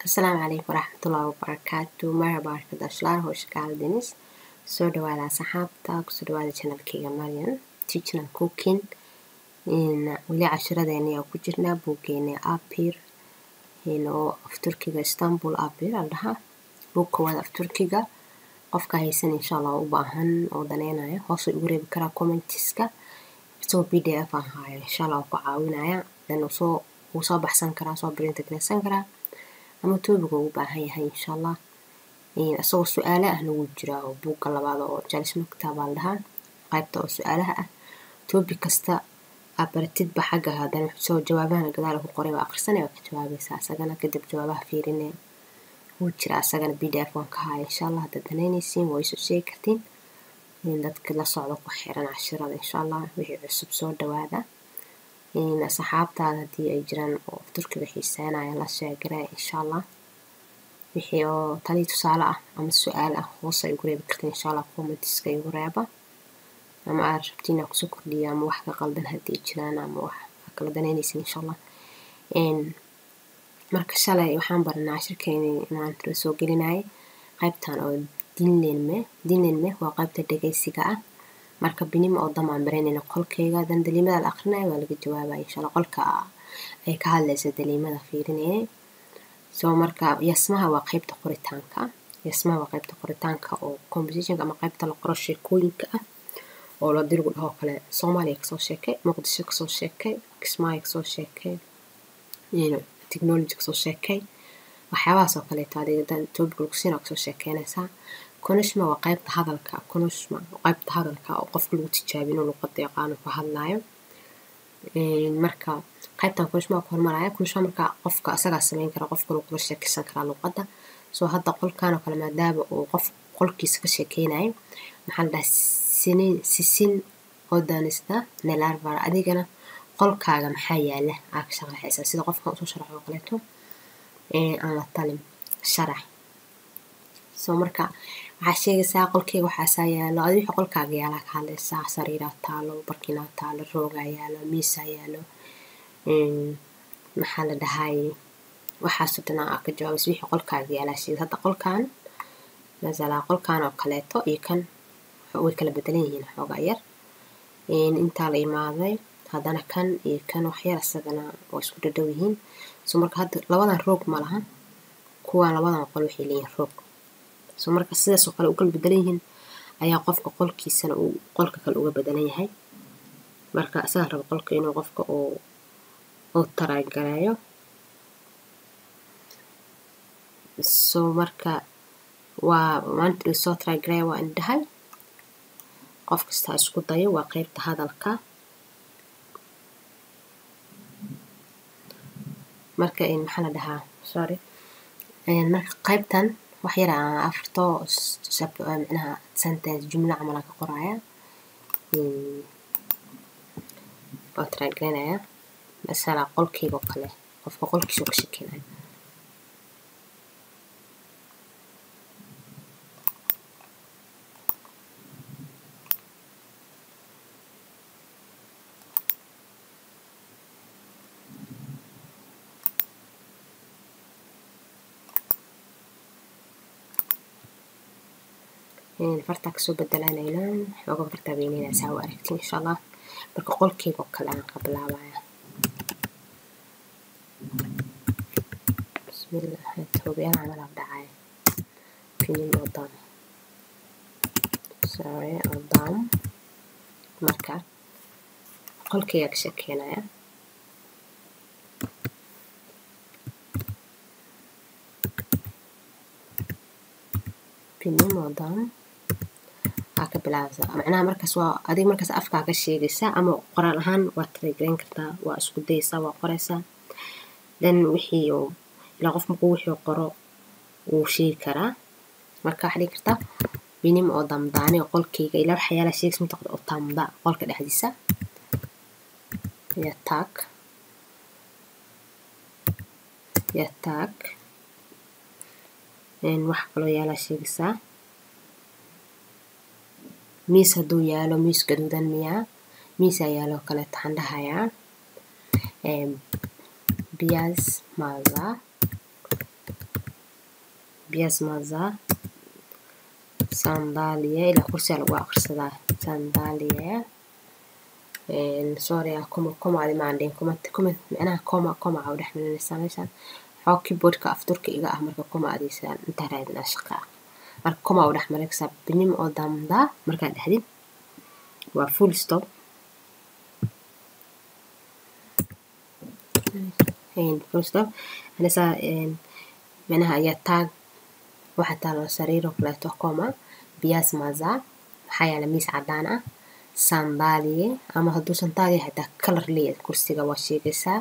Asalaamu calaykum waraxmatullaahi wabarakaatu. Merhaba arkadaşlar, hoş geldiniz. Soo dhawaada asxaabta, kusoo dhawaada channelkayga Maryan Teaching and Cooking. Weli cashiradeena ayaa ku jirnaa buuggeena Apir oo af Turkiga Istanbul Apir la dhahaa. Buug koowaad af Turkiga. Qofka haysan insha Allah u baahan oo daneynaya hoos ugu reebi karaa commentiska. Isagoo PDF aan haayo insha Allah ku caawinaya. Dan uu soo baxsan karaa, soo print gareysan karaa. ama topic ugu baahan yahay insha Allah. Asagoo su'aalo ahna wuu jiraa oo buugga labaad oo Jalis Maktab la dhahaa. Qaybta oo su'aalaha ah. Topic kasta aad baratidba xagga haddana soo jawaabahana gadaal ku qoray waa akhrisanaya waa ka jawaabaysaa. Asagana kadib jawaabaha fiirinaya. Wuu jiraa asagana PDF waan ka haaya insha Allah. Haddaad danaynaysiin waa isu sheegi kartiin. Dadka la socdo ku xiran cashirada insha Allah wixii cusub soo dhawaada. Asxaabtaada haddii ay jiraan oo Turkiga xiiseynaya la sheegaray insha Allah. Wixii oo tani tusaale ah ama su'aal ah hoos ay ugu reebi kartiin insha Allah commentiska igu reeba. ama aad rabtiin inaad kusoo kordhiyo ama wax ka qaldan haddii jiraan ama wax kala danaynaysiin insha Allah. Marka shalay waxaan baranay cashirkeeni maanta soo gelinay qaybtan oo dinlenme waa qaybta dhageysiga ah. marka binim oo damaan baranayna qolkayga dan dalimada la akhrinayo waa laga jawaabaa insha Allah. qolka ay ka hadlayso dalimada fiirinayay. marka yasmaha waa qaybta qoritaanka oo composition ama qaybta la qoro sheekooyinka ah oo la diro dhaho kale Soomaaliya ka soo sheekay, Muqdisho ka soo sheekay, Kismaayo ka soo sheekay, technology ka soo sheekay. waxyaabahaas oo kale taadiga dan topic lagu siina ka soo sheekeynaysaa. Konishma waa qaybta hadalka. oo qofka lagu tijaabino luqadda yaqaan ku hadlayo. marka qaybtan konishma ku hormaraya. konishma marka qofka asaga sameyn kara qofka lagu sheekaysan kara luqadda. hadda qolkaan oo kale maadaama uu qof qolkiisa ka sheekeynayo maxaa la dhahaa sisin odanista nelar var adigana qolkaaga maxaa yaala aad ka sharaxaysaa sida qofka u soo sharaxo oo kaleeto aan la talin sharax. marka waxaa sheegaysaa qolkayga waxaa yaalo adiga wixii qolkaaga yaala ka hadlaysaa. sariiraa taalo, barkinaa taalo, roogaa yaalo, miisaa yaalo. maxaa la dhahay waxaasoo dhan aad ka jawaabaysa wixii qolkaaga yaala sheegay. hadda qolkaan qolkaan oo kaleeto iyo kan way kala bedelan yihiin xoogaa yar. intaa la imaaday haddana kan iyo kan wax yar asagana waa isku dhadhow yihiin. marka hadda labadan roog ma laha. kuwaan labadan qol waxay leeyihiin roog. marka sidaas oo kale u kala bedelan yihiin ayaa qofka qolkiisana uu qolka kale uga bedelan yahay. marka asaga raba qolka inuu qofka oo taraagalayo. marka waa maanta soo taraagalayo waa indhahay. qof kasta isku dayo waa qaybta hadalka. marka maxaa la dhahaa marka qaybtan wax yar aan afarto macnaha sentence jumla camal ka qoraya. oo taraagalanaya masala qolkayga oo kale qofka qolkiisa ka sheekeynayo. farta kasoo bedelanayna xooga farta weynayna saa u aragtiin insha Allah. marka qolkayga oo kale aan qablawaya. bismillah toobiyaan camal dhacay. filim odam marka qolkayga ka sheekeynaya. filim odam ka bilaabsa macnaha markaas waa adiga markaas afka ka sheegaysaa ama qoraal ahaan waa taraagalan kartaa waa isku dayaysaa waa qoraysaa. dan wixii oo ilaa qof markuu wixii qoro uu sheegi karaa. marka waxa dhigi kartaa binim oo damdaani qolkayga ilaa waxa yaala sheegis mid oo tamda qolka dhexdiisa. yatak wax kaloo yaala sheegaysaa. miis hadduu yaalo miis gaduudan miyaa miis ayaa yaalo kale taxan dhahayaa. Biyaz maza biasmaza sandaliye ila kursiga lagu aqrisadaa sandaliye sorry koma adi maandeen koma macnaha koma u dhex marinaysaa meeshaan xoo keyboardka afturka iga ah marka koma adiisaan inta raadinaa shaqa marka koma u dhex maraysaa binim oo damda markaa dhexdid waa full stop full stop anasa macnaha ayaa taag waxa taalo sariiro kaleeto koma biasmaza waxaa yaala miis cadaan ah sandaliye ama hadduu sandaliye hataa kalar leeyahay kursiga waa sheegaysaa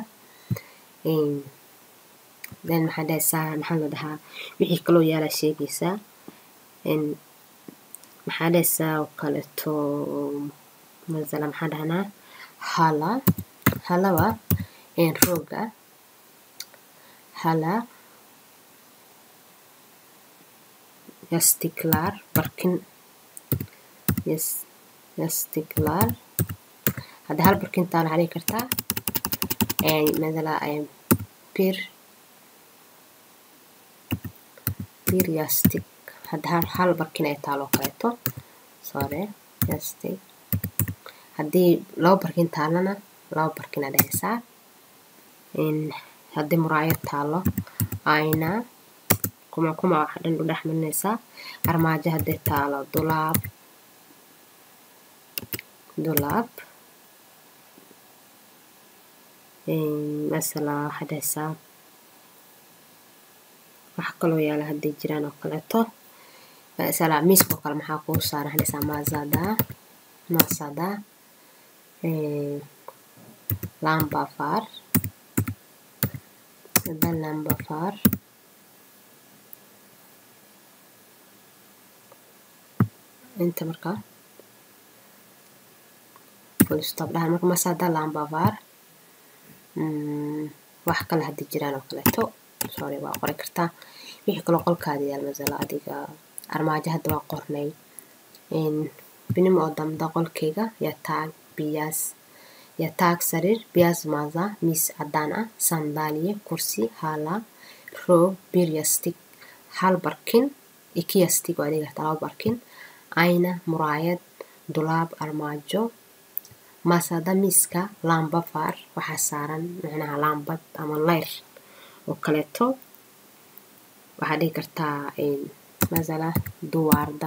then maxaa dhahaysaa maxaa la dhahaa wixii kaloo yaala sheegaysaa maxaa dhahaysaa oo kaleeto masala maxaa dhahnaa halawa rooga hala yastiklar barkin yastiklar hadda hal barkintaan waxaa dhihi kartaa madala bir yastik hadda hal barkin ay taalo kaleeto sorry yastik haddii laba barkin taalana laba barkin aa dhahaysaa haddii muraayad taalo ayna kuma waxa dhan u dhex marinaysaa armaajo haddii taalo dulaab masala waxaa dhahaysaa waxa kaloo yaala haddii jiraan oo kaleeto masala miiska oo kale maxaa kuu saaran hadhaysaa masada lambafar inta marka full stop dhahan marka masada lambafar wax kale haddii jiraan oo kaleeto sorry waa qori kartaa wixii kaloo qolkaada yaal masala adiga armaajo hadda waa qornay binim oo damda qolkayga yaa taag sariir biasmaza miis cadaan ah sandaliye kursi hala roog bir yastik hal barkin iki yastik waa dhihi kartaa laba barkin ayna muraayad dulaab armaajo masada miiska lambafar waxaa saaran macnaha laambad ama leyr oo kaleeto waxaa dhihi kartaa masala duwaarda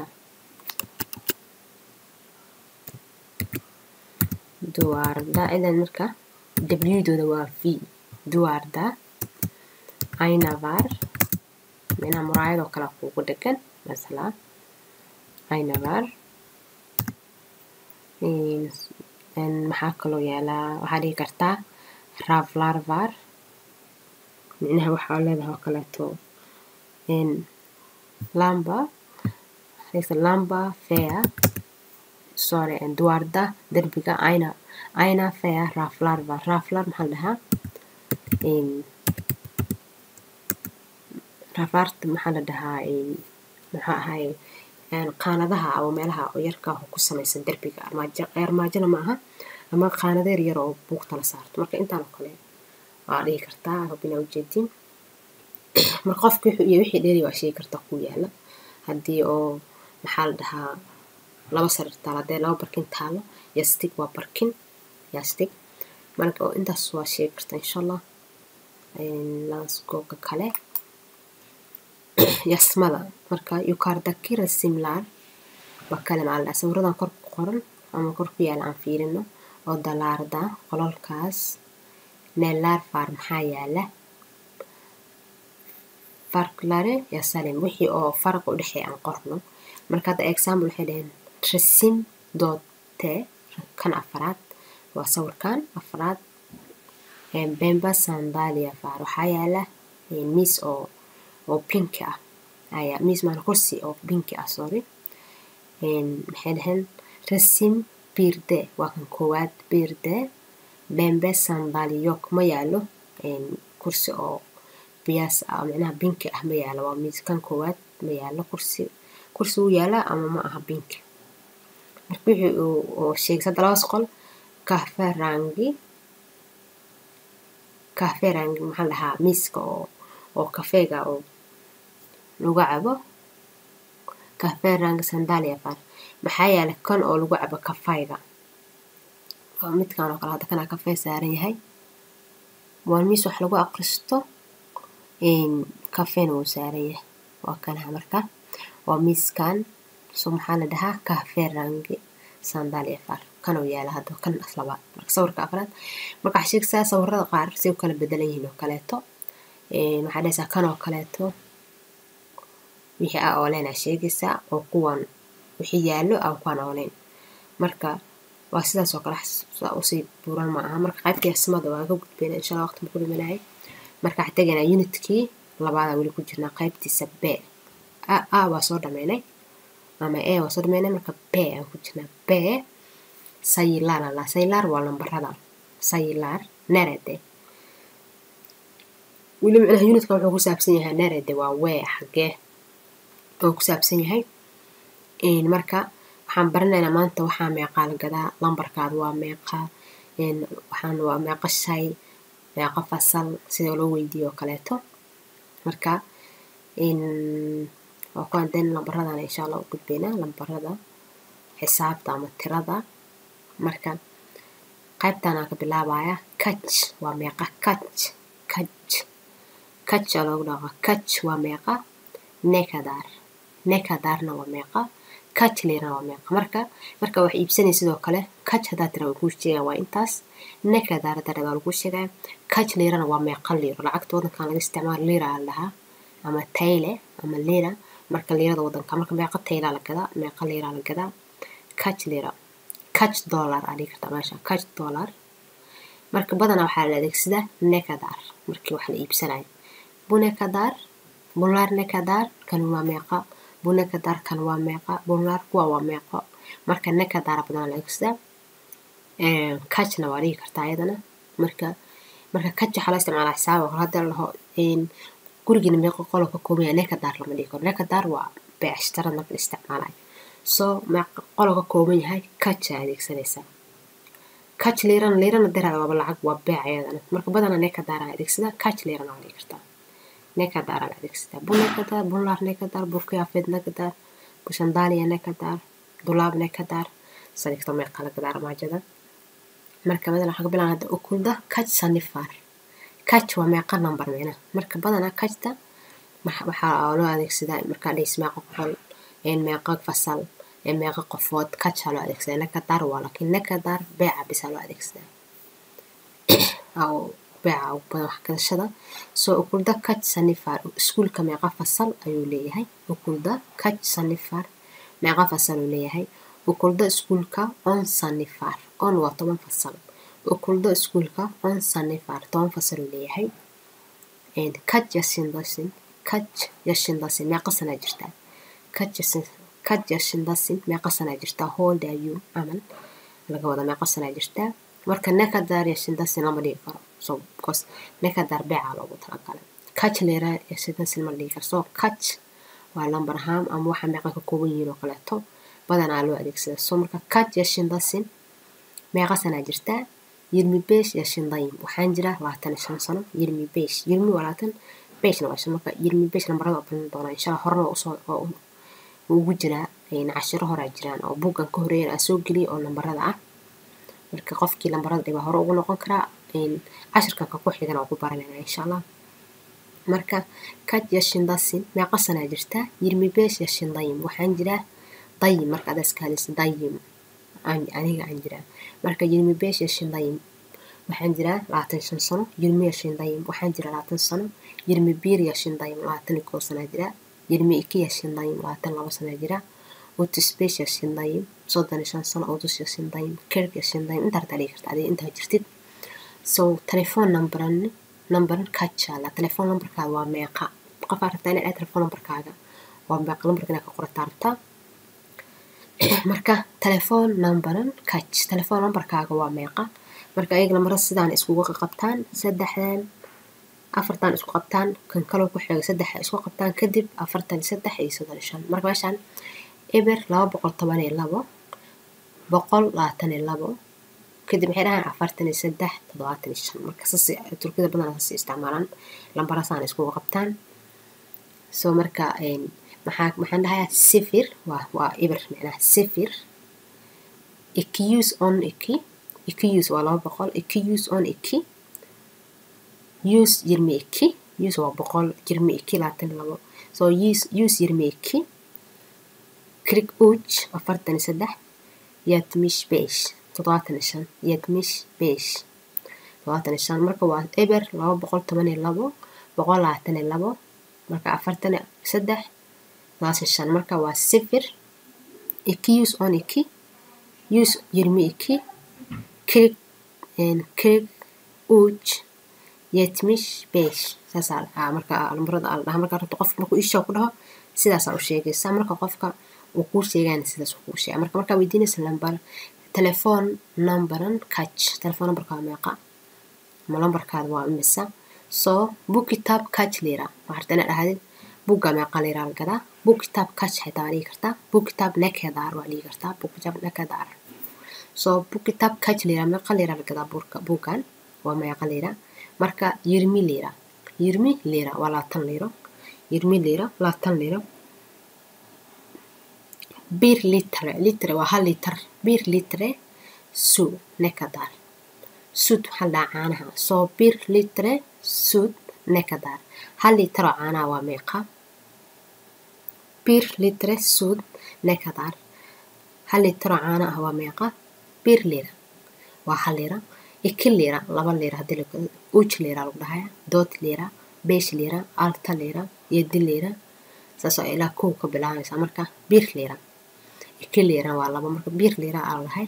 idan marka w-dooda waa v duwaarda aynavar macnaha muraayad oo kale kuugu dhegan masala aynavar maxaa kaloo yaalaa waxaa dhihi kartaa ravlarvar macnaha waxaa leedahay oo kaleeto lamba fair sorry duwaarda derbiga ayna fair raflar maxaa la dhahaa rafarta maxaa la dhahaa maxaa ahay qaanadaha ama meelaha yarka ku samaysan derbiga armaajona ma aha ama qaanado yar oo buugta la saarto marka intaan oo kale waa dhihi kartaa rabina ujeedin marka qofka iyo wixii dheeri waa sheegi kartaa ku yaala haddii oo maxaa la dhahaa laba sariir taalo haddii laba barkin taalo yastig waa barkin yastig marka oo intaas waa sheegi kartaa insha allah laasgooga kale yasmada marka yukaardaki rasimlar waa kale macalla sawiradan kor ku qoran ama kor ku yaala aan fiirino oo dalaarda qololkaas neelaar faar maxaa yaala farklare yaa salim wixii oo faraq u dhexeeya aan qorno marka hadda example waxay dhaheen resim doote kan afraad waa sawirkan afraad bemba sandalia faar waxaa yaala miis oo pink ah ayaa miis maana kursi oo pink ah sorry maxay dhaheen resim birde waa kan koowaad birde bembe sandaliyok ma yaalo kursi oo biyaas ah macnaha pink ah ma yaalo waa miis kan koowaad ma yaalo kursi uu yaala ama ma aha pink marka wixii oo sheegay sadda labas qol kahfe rangi maxaa la dhahaa miiska oo kafeega oo lagu cabo kafee rang sandalia far maxaa yeelay kan oo lagu cabo kafayga waa midkaan oo kale hadda kana kafee saaran yahay waa miis wax lagu aqristo kafeena wuu saaran yahay waa kanaha marka waa miiskan soo maxaa la dhahaa kafee rangi sandalia far kan oo yaala hadda kan aslabaad marka sawirka afraad marka xigtaa sawirada qaar si u kala bedelan yihiin oo kaleeto waxaa dhaysaa kan oo kaleeto wixii aa ooleyn aa sheegaysaa oo kuwan wixii yaallo aan kuwan ooleyn marka waa sidaas oo kale usii buuran ma aha marka qaybtii asmada waa ka gudbayna insha allah waqti ma ku dhimanahay marka waxaa tegaynaa unitkii labaada weli ku jirnaa qaybtiisa b a waa soo dhameynay ama a waa soo dhameynay marka b aan ku jirnaa b saylaar waa lambarada saylaar narade weli macnaha unitka wuxuu ku saabsan yahay narade waa wee xagee oo ku saabsan yahay marka waxaan baranaynaa maanta waxaa meeqaa la gadaa lambarkaada waa meeqa waxaan waa meeqa shay meeqa fasal sida loo weydiiyo oo kaleeto marka waa kuwaan den lambaradana insha allah u gudbaynaa lambarada xisaabta ama tirada marka qaybtanaa ka bilaabaya kaj waa meeqa kaj aa loogu dhaqa kaj waa meeqa nekadaarna waa meeqa kaj liirana waa meeqa marka wax iibsanay sidoo kale kaj haddaa tira way kuu sheegaan waa intaas nekadaar haddaa waa lagu sheegaya kaj liirana waa meeqa liiro lacagta wadankan laga isticmaalo liira aa la dhahaa ama tayle ama liira marka liirada wadanka marka meeqa taylaa la gadaa meeqa liiraa la gadaa kaj liira kaj dollar aa dhigi kartaa meesha kaj dollar marka badanaa waxaa la adeegsadaa nekadaar markii wax la iibsanayo bunekadaar bunlaar nekadaar kan waa meeqa bunekadaar kan waa meeqa bunlaar kuwa waa meeqo marka nekadaar badanaa la adeegsadaa kajna waa dhigi kartaa ayadana marka kaj waxaa la isticmaalaa xisaab oo hadda laho gurigiina meeqa qolo ka kooban yahay nekadaar lama dhigi karo nekadaar waa beecshtarada marka la isticmaalayo soo meeqa qolo ka kooban yahay kaj aa adeegsanaysaa kaj liirana daraada waaba lacag waa beec ayadana marka badanaa nekadaar aa adeegsadaa kaj liirana waa dhigi kartaa nekadaar aa la adeegsadaa bunekadaar bunlaar nekadaar burkiyafeed nekadaar bushandaaliya nekadaar dulaab nekadaar sadigto meeqa la gadaa armaajada marka badanaa waxaa ka bilaabana hadda ukulda kaj sanifar kaj waa meeqa number micnaha marka badanaa kajta waxaa loo adeegsadaa markaa dhays meeqa qol meeqa fasal meeqa qofood kaj aa loo adeegsadaa nekadaar waa laakiin nekadaar beeca bisa loo adeegsadaa beeca ugu badan wax gadashada soo ukulda kaj sanifar iskuulka meeqa fasal ayuu leeyahay ukulda kaj sanifar meeqa fasal uu leeyahay ukulda iskuulka on sanifar on waa 10 fasal ukulda iskuulka on sanifar 10 fasal uu leeyahay kaj yashindasin meeqa sana jirtaa kaj yashindasin meeqa sana jirtaa how old are you amal laga wada meeqa sana jirtaa marka nekadaar yashindasin lama dhigi karo so because nekadaar beeca loogu talagalay kaj liira yashindasin ma dhigi karo so kaj waa lambar ahaan ama waxa meeqa ka kooban yihiin oo kaleeto badanaa loo adeegsadaa so marka kaj yashindasin meeqa sana jirtaa 25 yaşındayım waxaan jiraa 25 sano 25 20 waa 25 waa marka 25 lambarada oo badan doona insha Allah horna usoo ugu jiraa cashiro hore jiraan oo buugan ka horeeyay aan soo geliyo oo lambarada ah marka qofkii lambarada dhiba hore ugu noqon karaa cashirkan ka ku xigana oo ku baranayna insha Allah marka kaj yashindasin meeqa sana jirtaa 25 yaşındayım waxaan jiraa dayim marka aad iska hadlayso dayim aniga aan jiraa marka 25 yaşındayım waxaan jiraa 25 sano 20 yaşındayım waxaan jiraa 20 sano 21 yaşındayım 22 sano jiraa 22 yaşındayım 22 sano jiraa 35 yaşındayım 35 sano 30 yaşındayım 40 yaşındayım inta tali kartaa adiga inta jirtid so telephone numberan kajala telephone numberkaaga waa meeqa qof aragtaa inaad telephone numberkaaga waa meeqa numberkana ka qorataarta marka telephone numberkaaga waa meeqa marka ayaga lambarada sidaan iskugu qabtaan saddexdan afartan isku qabtaan kan kale ku xiga saddex isku qabtaan kadib 43 iyo 35 marka meeshan eber 212 122 kadib waxay dhahaan 43 75 marka saasi turkida badan saasi isticmaalaan lambarasaan iskugu qabtaan soo marka maxaan dhahayaa sifir waa ibir macnaha sifir iki use on iki use waa 200 iki use on iki use jirmi iki use waa 100 jirmi iki 22 soo use jirmi iki klik uj 43 yatmish beesh 75 yatmish beesh 75 marka waa eber 212 122 marka 43 25 marka waa sifir iki use on iki use jirmi iki klik uj yatmish beesh saasa marka lambarada al dhaha marka rabto qofka markuu isha ku dhaho sidaas u sheegaysa marka qofka uu ku sheegaan sidaas uu sheegay marka weydiinaysa lambar telephone numberan catch telephone numberka meeqa ma lambarkaada waa imisa soo book kitab catch lira waxaad dhahdid buugga meeqa lira gadaa book kitab catch xitaa dhigi kartaa book kitab nakadar waa dhigi kartaa book kitab nakadar soo book kitab catch lira meeqa lira gadaa buuggan waa meeqa lira marka yirmi lira waa 20 lira yirmi lira 20 lira bir litre waa 1 litre bir litre su nakadar sud hal caanaha soo bir litre sud nakadar 1 litre caanaha waa meeqa bir litre sud nakadar 1 litre caanaha waa meeqa bir lira waa 1 lira iki lira 2 lira hadii la uj lira lagu dhahayaa dood lira beesh lira alta lira yedi lira saas oo ilaa koob ka bilaabaysa marka bir lira iki lira waa 2 marka bir lira aan lahayn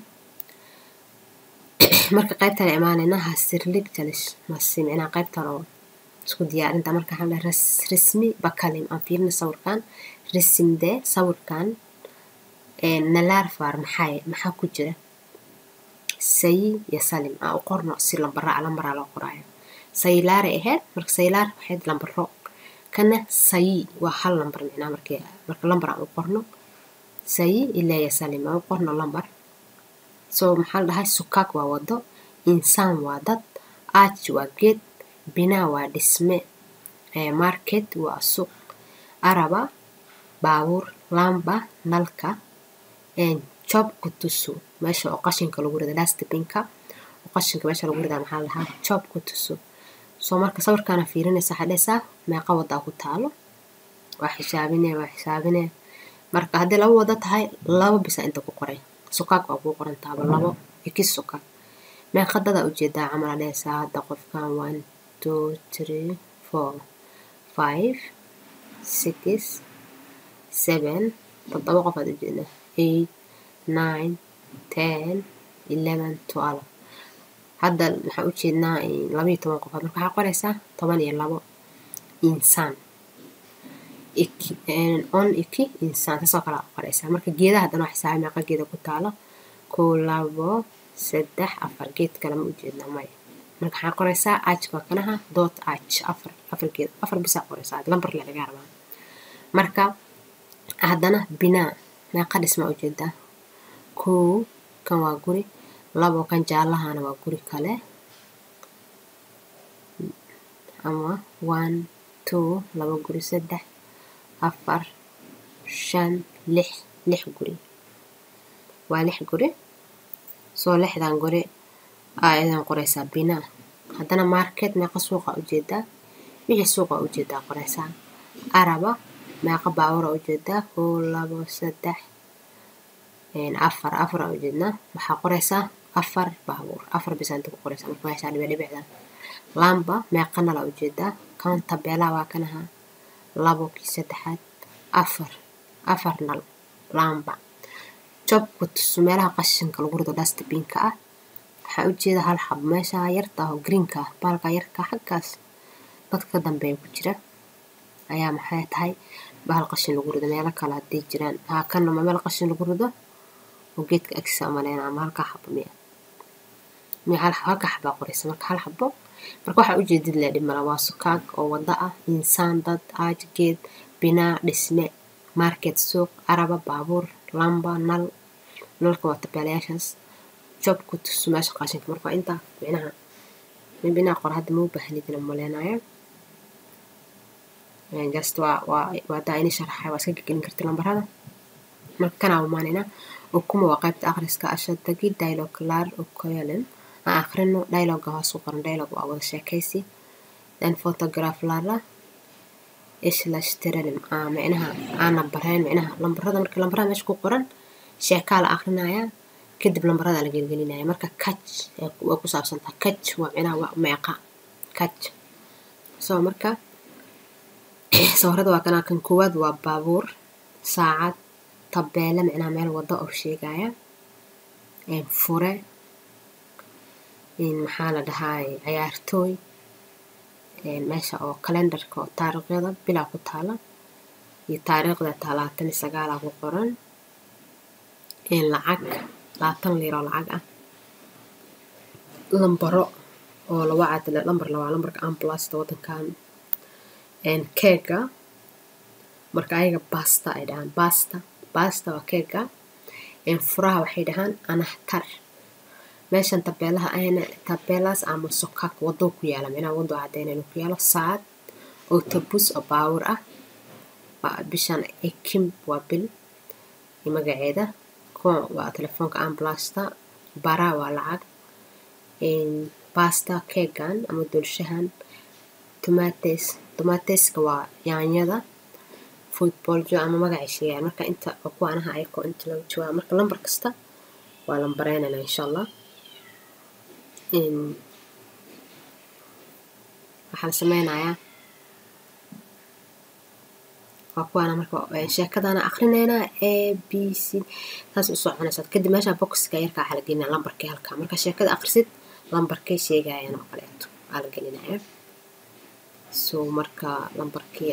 marka qaybtan imaanayna hasirlig jalish masimina qaybtan oo isku diyaarinta marka hal rasmi bakalim aan fiirna sawirkan rasimde sawirkan nalaar faar maxaa ku jira sayi ya salim aan qorno si lambar loo qoraayo saylaar ahayd marka saylaar waxay lambaro kana sayi waa hal lambar macna marka lambar aan qorno sayi ilaa ya salim aan qorno lambar soo maxaa la dhahay sukak waa wado insaan waa dad aaj waa geed binaa waa dhisme market waa suuq araba baabuur lamba nalka job kutusu meesha oo qashinka lagu rido dustbinka oo qashinka meesha lagu rido maxaa la dhahaa job kutusu soo marka sawirkan fiirinaysa xadaysa meeqa wada ku taalo waa xisaabinee marka hadii laba wada tahay laba bisa inta ku qoray sukak waa ku qoran taaba labo iki sukak meeqa dada ujeedaa camal adaysa hadda qofkan 1 2 3 4 5 6 7 toddoba qof aad ujeedaa 8 9 10 11 12 hadda waxaa ujeednaa 12 qof marka waxaa qoraysaa 12 insaan on iki insaan taasoo kala qoraysaa marka geedaha haddana wax xisaabi meeqa geeda ku taalo 1 2 3 4 geed kale ma ujeednaa maya marka waxaa qoraysaa ajka kanaha doot aj 4 geed 4 bisa qoraysaa lambar la laga rabaa marka haddana binaa meeqa dhisma ujeedaa 1 kan waa guri 2 kan jaalahana waa guri kale ama 1 2 2 guri 3 4 5 6 guri waa 6 guri soo 6dan guri ayaan qoraysaa binaa haddana market meeqa suuqa ujeedaa wixii suuqa ujeedaa qoraysaa araba meeqa baabuur ujeedaa 1 2 3 4 ujeednaa waxaa qoraysaa 4 baabuur 4 bisa inta ku qoraysaa marka meesha dhibicda lamba meeqa nala ujeedaa kan tabeela waa kanaha 2 ki 3 4 nal lamba job kutusu meelaha qashinka lagu rido dustbinka ah waxaa ujeeda hal xab meesha yarta oo greenka baalka yarka xaggaas dadka dambeeya ku jira ayaa maxay tahay bahal qashin lagu rido meelo kale hadii jiraan kana meel qashin lagu rido oo geedka agtiisa amaleen ama halka xabo halka xabo qoraysa marka hal xabo marka waxaa ujeedid la dhimala waa sukak oo wada ah insaan dad aaj geed binaa dhisme market suuq araba baabuur lamba nalka waa tabeelayaashaas job kutusu meesha qashinka marka inta binaa qor hadda ma u baahnidina maleenayo just waa daa ini sharaxay waa iska gelin karti lambarada marka kana umaanina ukuma waa qaybta akhriska ashadagi dialogue lar ukoyalen aan akhrino dialogue hoos u qoran dialogue waa wada sheekaysi then photograph lara islash tiralim macnaha aan barayn macnaha lambarada marka lambarada meesha ku qoran sheeka la akhrinaya kadib lambarada la gelgelinaya marka catch waa ku saabsan tahay catch waa macnaha waa meeqa catch soo marka sawirada waa kana kan koowaad waa baabuur saacad tabeela macnaha meel wada oo sheegaya fure maxaa la dhahay ciyaartooy meesha oo kalendarka oo taariikhda bilaa ku taala iyo taariikhda 29 ku qoran lacag 20 liro lacag ah lambaro oo la wacad lambarka ambulance wadankan keega marka ayaga basta ay dhahan basta waa keega furaha waxay dhahan anahtar meeshan tabeelaha ayna tabeelas ama sokak wado ku yaala macnaha wado cadeynayno ku yaalo saad autobus oo baawur ah bishan ekim waa bil magaceeda waa telefoonka ambulance bara waa lacag pasta keegan ama dulshahan tomateska waa yaanyada football jo ama magaciisa marka inta kuwanaha ayko inta lagu jawaab marka lambar kasta waa lambareynana insha Allah waxaan sameynayaa waa kuwana marka sheekadana akhrinayna a b c taas u soconaysa kadib meesha boxka yarka waxa la gelinaa lambarkii halka marka sheekada akhrisid lambarkii sheegayaan oo kaleeto waa la gelinayaa soo marka lambarkii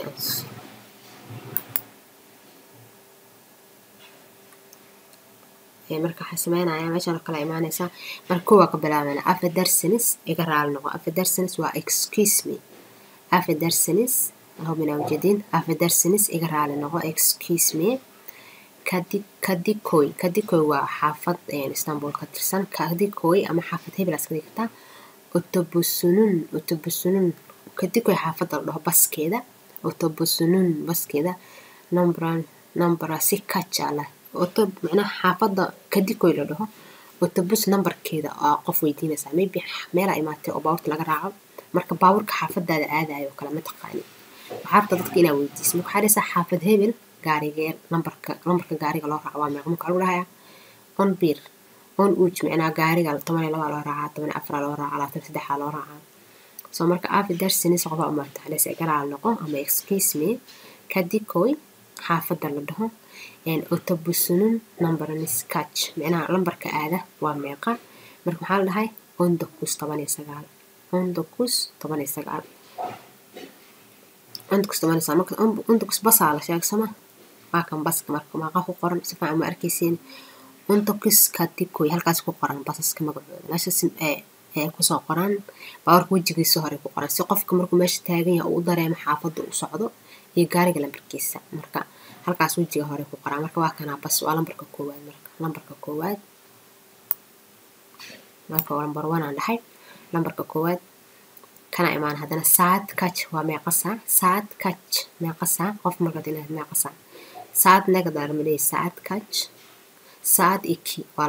marka waxa sameynaya meeshan kala imaanaysa marka waa ka bilaabana aftersinis iga raal noqo aftersinis waa excuse me aftersinis ahubina ujeedin aftersinis iga raal noqo excuse me kadikoy waa xaafad Istanbul ka tirsan kadikoy ama xaafad hebel aska dhigta autobusunun kadikoy xaafada la dhaho baskeeda autobusunun baskeeda number si kacala macnaha xaafada kadikoy la dhaho autobus numberkeeda oo qof weydiinaysa maybe meel ay imaatay oo baawurta laga raaco marka baawurka xaafadaada aadayo kala ma taqaani waxaabta dadka inaa weydiiso marka xariisa xaafad hebel gaarigeer lambarka gaariga loo raaco waa meeqa marka lagu dhahayaa on bir on uj macnaha gaariga 12 loo raaca 14 loo raaca 23 loo raaca soo marka aftersinis qofa u marta xaliisa garaal noqo ama excuse me kadikoy xaafada la dhaho autobusunun numbernis catch macnaha lambarka aada waa meeqa marka waxa la dhahay ondokus 19 marka ondokus basa la sheegsama waa kan baska marka maaqa ku qoran si fiican ma arkaysiin ondokus kadikoy halkaas ku qoran basaska magacooda meeshaas ku soo qoran baawar wajigiisa hore ku qoran si qofka markuu meesha taagan yahay uu dareemo xaafada uu socdo iyo gaariga lambarkiisa marka halkaas wajiga hore ku qoran marka waa kana bas waa lambarka koowaad marka lambar 1 aan dhahay lambarka koowaad kana imaan hadana saad catch waa meeqa saad catch meeqa qof marka inaad meeqa saad nagdar milay saad catch saad iki waa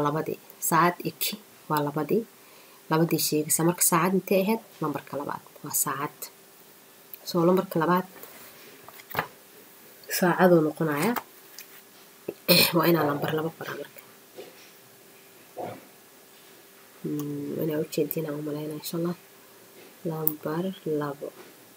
labadii sheegaysa marka saacad intee ahayd lambarka labaad waa saacad soo lambarka labaad saacadu noqonaya waa inaan lambar 2 qoraa marka أنا وجدتنا وملاينا إن شاء الله لامبر لابو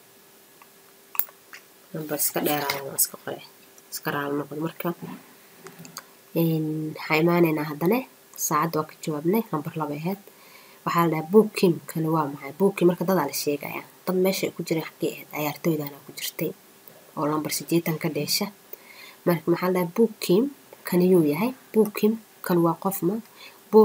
لامبر سكدير على ماسك قرية سكر على النقد مركب إن حيماننا هذنه ساعد وقت جوابنا لامبر لابيهات وحال بوكيم كانوا معي بوكيم مركب ضد على الشيء يعني طب ماشي كجري حكي عيارتوي أنا كجرتين أو لامبر سجيتن كديشة مركب محل بوكيم كان يويا بوكيم كان واقف ما بو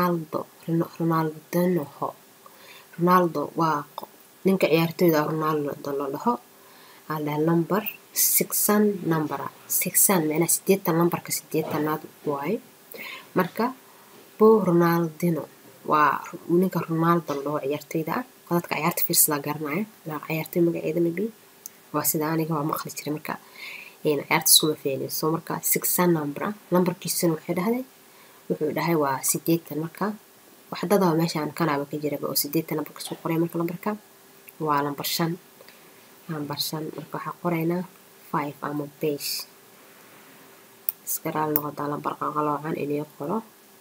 رونالدو waa ninka ciyaartooyda Ronaldo la dhaho ala number 6 number 6 macna 8 numberka 8aad waay marka bo Ronaldinho waa ninka Ronaldo la dhaho ciyaartooyda dadka ciyaarta fiirsada garanaya la ciyaartooy magaceeda nabi waa sida aniga waa maqli jiray marka ciyaarta iskuma feenin soo marka 6 numberkiisana wuxuu dhahay waa 8 marka waxdada meeshaan kanaaba ka jiraba oo 8 numberka soo qoray marka numberka waa number 5 marka waxa qoraynaa 5 ama base iskaraal noqda number qaloocan inuu qoro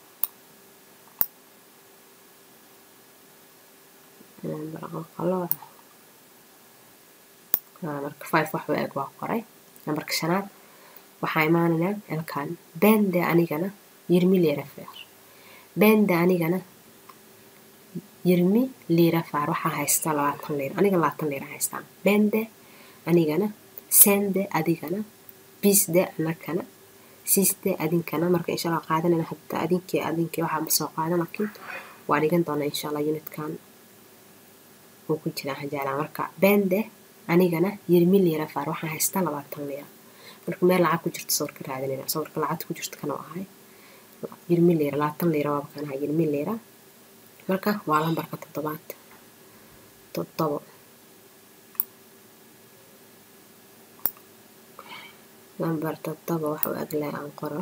marka 5 wax weeg waa qoray numberka 5 waxa imaanayna halkan bende anigana yirmi lira faar waxa haysta 20 lira aniga 20 lira haysta bende anigana sende adigana bisde anakana siste adinkana marka insha Allah qaadanayna hadda adinkii waxa ma soo qaadan laakiin waa dhigan doona insha Allah unitkan oo ku jira hajaala marka bende anigana yirmi lira faar waxa haysta 20 lira marka meel lacag ku jirto sawirka raadinayna sawirka lacag ku jirto kana ahay yirmi lira 20 lira waa kana yirmi lira marka waa lambarka 7 lambar 7 waxa uu aglay aan qoro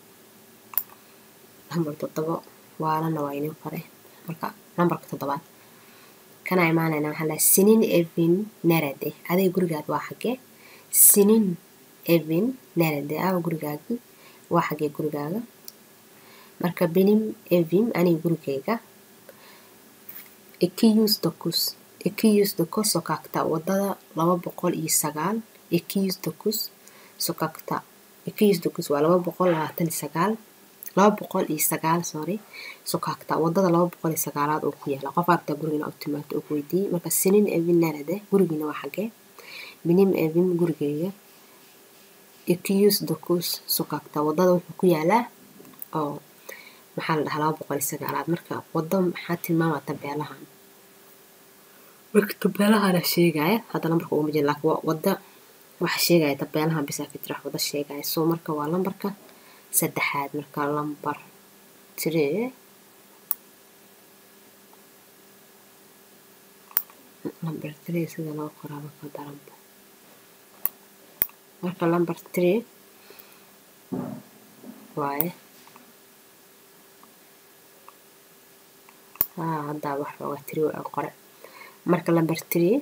lambar 7 waalana waa inuu qoray marka lambarka 7 kana imaanayna waxa la sinin evin narade aday gurigaad waa xagee sinin evin narade gurigaagi waa xagee gurigaaga marka benim evim ani gurigayga ekiyus dokos sokakta wadada 209 ekiyus dokos sokakta ekiyus dokos waa 229 sorry sokakta wadada 209aad oo ku yaala qof arta guriga u timaado oo weydiin marka sinin evin narade gurigiina waa xagee benim evim gurigayga ekiyus dokos sokakta wadada wuxuu ku yaalaa oo maxaa la dhahaa 209aad marka wada maxaa tilmaamaya tabeelahan marka tabeelahan sheegaya hada lambarka ugu majin laakiin wada waxa sheegaya tabeelahan bisa fitrax wada sheegaya soo marka waa lambarka 3aad marka lambar 3 sida loo qorayo ka daranba marka lambar 3 waaye hadda wax looga tiri oo qore marka lambar 3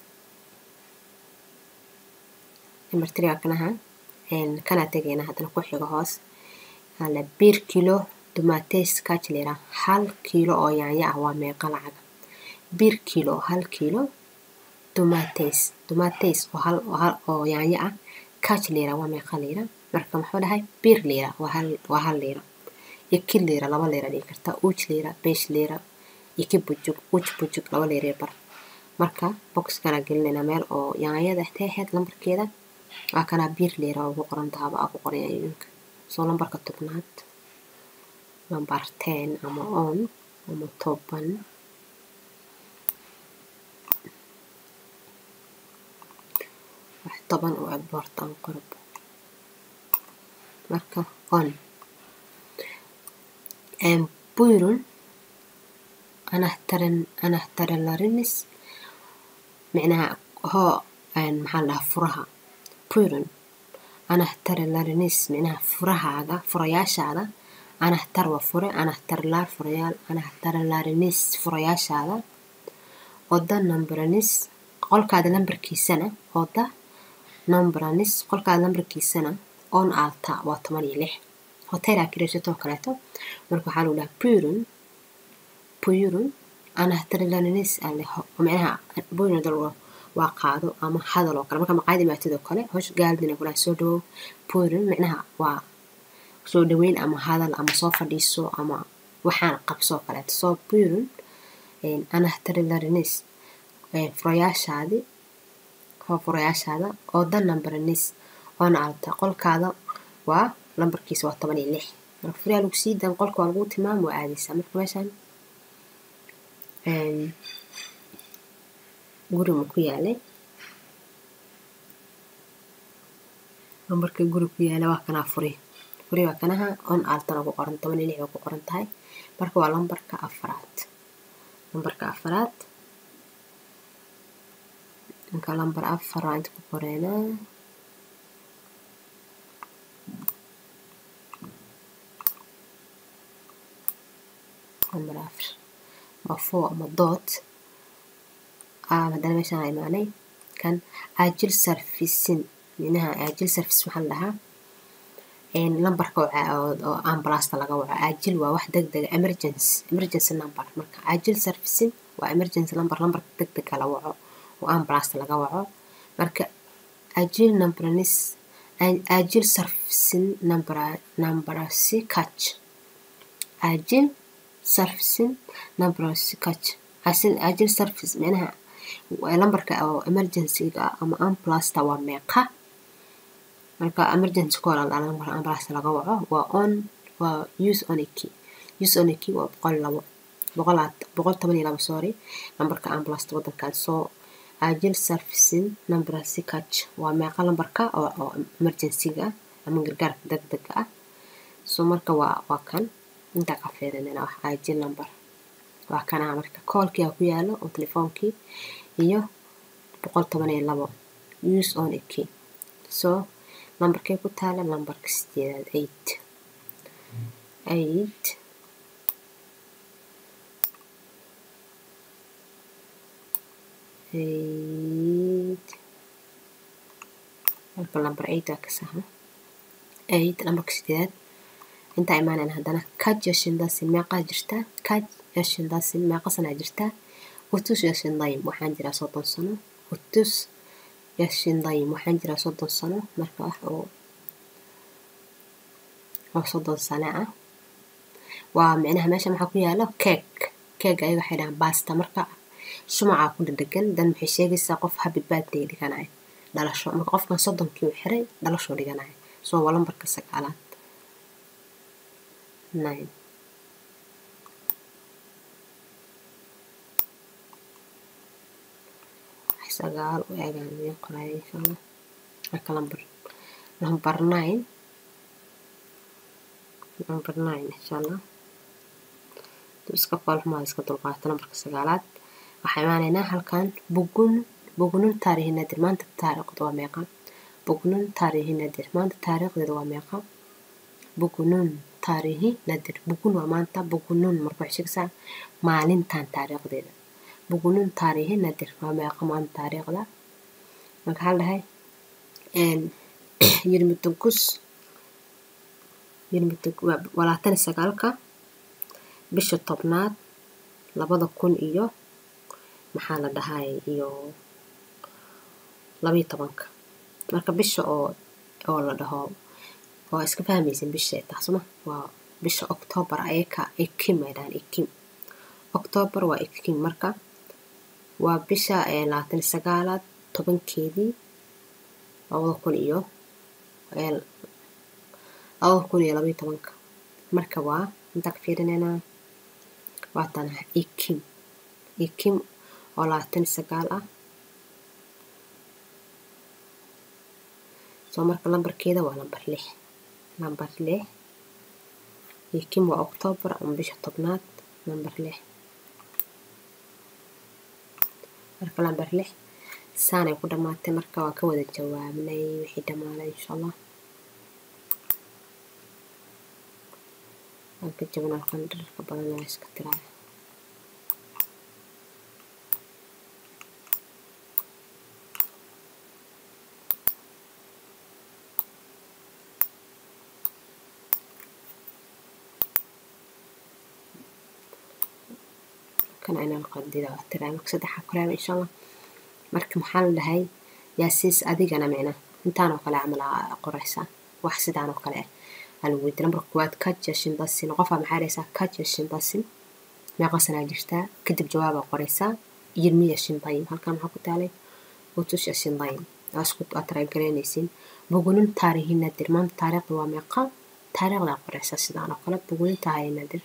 kana tagayna hadana ku xiga hoos hala 1 kilo tomates kachlera 1 kilo oo yaanya ah waa meeqa lacag 1 kilo 1 kilo tomates oo yaanya ah kachlera waa meeqa lira marka maxuu dhahay 1 lira waa 1 lira 2 lira 2 lira dhigi karta 3 lira 5 lira iki bujuk 2 lira bar marka box kana gelinayna meel oo yaanyada tahay lambarkeeda waa kana 1 lira ugu qoran tahay ku qoran yahay soo lambarka 10aad lambar 10 ama on ama 10 wax 10 oo abortan qorb marka on buyurun أنا احتر لارنس معناها هو محل فراها بيرن أنا احتر لارنس معناها فراها هذا فرياش هذا أنا احتر وفرة أنا احتر لار فريال أنا احتر لارنس فرياش هذا وده نمبرنس قل كذا نمبر كيسنة وده نمبرنس قل كذا نمبر كيسنة on alta وثمانية لح هتيرا كريشتو كريتو مركو حالو له بيرن أنا احترلانيس اللي هو معناها بوينا دلوا وقعدوا أما هذا لو كلام كم قاعد ما تدو كله هوش قال دينا كله سودو بيرن معناها سودوين أما هذا أما صوفر ديسو أما وحنا قبصو كله صو بيرن أنا احترلانيس فرياش هذه هو فرياش هذا أو ده نمبر الناس أنا على قول كذا ولمبر كيس وطبعا اللح فريال وكسيد ده قول كوالو تمام وعادي سامر مثلا guri ma ku yaalay lambarka guri ku yaala waa kana furi waa kanaha on altana ku qoran 16 ku qoran tahay marka waa lambarka 4 marka lambar 4 aan inta ku qoraynaa lambar 4 mafuu ama dot haddana meeshaan ay imaanay kan ajil servicing minaha ajil service maxaa la dhahaa lambarka oo ambulance laga waco ajil waa wax degdeg emergency number marka ajil servicing waa emergency number degdeg la waco oo ambulance laga waco marka ajil numbernis ajil servicing number si catch ajil servicing number si catch ajil service minaha lambarka oo emergency ama ambulance waa meeqa marka emergency call aan ambulance laga waco waa use on a key waa 112 sorry lambarka ambulance wadankan soo ajil servicing number si catch waa meeqa lambarka oo emergency ama gargaarka degdega ah soo marka waa kan inta ka fiirinayna wax ajil number waa kana marka callkii ku yaalo oo telefoonkii iyo 112 use on a key so lambarkay ku taala lambarka 8 marka lambar 8 ka saha 8 lambarka 8 inta imaanayna haddana catch yashindaasi meeqa jirta catch yashindaasi meeqa sana jirta utus yashindayim waxaan jiraa 30 sano utus yashindayim waxaan jiraa 30 sano marka wax oo 30 sano ah waa micnaha meesha maxaa ku yaalo cake ayaga waxay dhahaan basta marka shumaca ku dhadhagan dan maxay sheegaysaa qof happy birthday dhiganay dhalasho marka qofkan 30kii uu xiray dhalasho dhiganay soo waa lambarka 9 9 sagaal u eegaan qoray inshallah marka lambar 9 inshallah iska qolma iska dulqaata lambarka 9aad waxay imaanaynaa halkan bugunun taariikh nadir maanta taariikhdu waa meeqa bugunun taariikh nadir maanta taariikhdeedu waa meeqa bugunun taariikh nadir bugun waa maanta bugunun marka wax sheegaysaa maalintan taariikhdeeda bugunun taariikh nadir waa meeqa maanta taariikhda marka hal dhahay yirmitunkus waa 29ka bisha 10aad 2000 iyo maxaa la dhahay iyo 12 marka bisha oo la dhaho waa iska fahmaysin bisha taasuma waa bisha October ayaka ikim meedaan ikim October waa ikim marka waa bisha 29aad 10keedii 2000 iyo 2012 marka waa inta ka fiirinayna waa tan ikim oo 29 ah soo marka lambarkeeda waa lambar 6 ikim waa October ama bisha 10aad lambar 6 marka lambar 6 saanay ku dhamaatay marka waa ka wada jawaabnay wixii dhamaaday inshallah ka jabnaa qandarka badan iska tiraa kana inaan qandida tiraa marka 3 qoraal inshallah marka maxaa la dhahay yaasiis adigana micna intaan oo kale camal qoraysa wax sidaan oo kale alwid lambar koowaad catch yashindasin qof maxaa haysaa catch yashindasin meeqa sana jirtaa kadib jawaab qoraysaa yirmi yashindayin halkan waxa ku taalay utus yashindayin asku atray gareynaysin bugunun taariikh nadir maanta taariikhda waa meeqa taariikhda qoraysaa sidaan oo kale bugunun taariikh nadir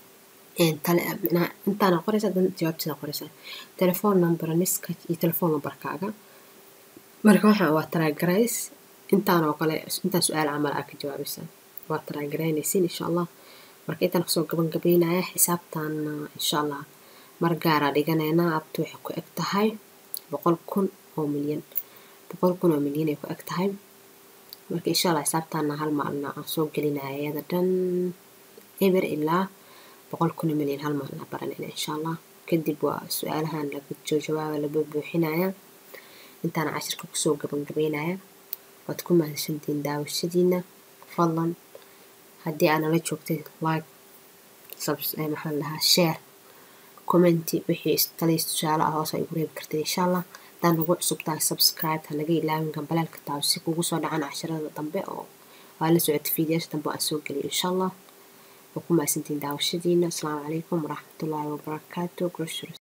intaan qoraysaa dan jawaabtada qoraysaa telephone number niska iyo telephone numberkaaga marka waxa waa tray gareys intaan oo kale intaan su'aal camal ka jawaabaysaa waa tray gareynaysin insha Allah marka intaan soo gabangabeynaya xisaabtan insha Allah mar gaar ah dhiganayna abtu waxay ku eg tahay 100,000 oo milyan 100,000 oo milyan ay ku eg tahay marka insha Allah xisaabtaana hal maalin aan soo gelinaya iyada dhan eber ilaa 100,000 oo milyan hal maalin aan baranayna insha Allah kadib waa su'aalahan laga jawaabo la buuxinaya intaan cashirka ku soo gabagabeynaya waad ku mahadsantiin daawashadiina fadlan haddii aad nala joogtay like maxaa lahaa share comment wixii taliis tusaale ah hoos ay ugu reebi kartay insha Allah hadaan nagu cusub tahay subscribe ha naga ilaawin gambalaalka taabo si kugu soo dhacaan casharada dambe oo waa la socota fiidiyoos dambe aan soo geliyo insha Allah waa ku mahadsantiin daawashadiina assalaamu calaykum waraxmatullaahi wabarakaatuh